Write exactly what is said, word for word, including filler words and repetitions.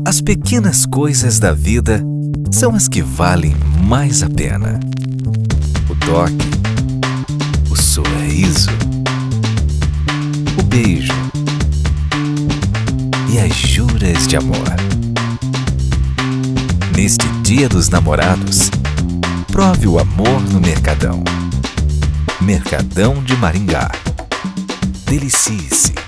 As pequenas coisas da vida são as que valem mais a pena. O toque, o sorriso, o beijo e as juras de amor. Neste Dia dos Namorados, prove o amor no Mercadão. Mercadão de Maringá. Delicie-se.